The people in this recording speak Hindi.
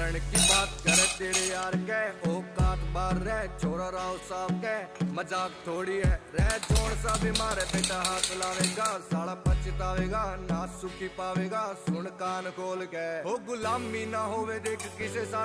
मरण की बात करे तेरे यार के, औकात बार रह छोरा राव साहब के, मजाक थोड़ी है रह जोड़ सा बीमार है, बेटा हाथ लावेगा साला पछतावेगा ना सुखी पावेगा, सुन कान खोल के हो गुलामी ना होवे देख किसे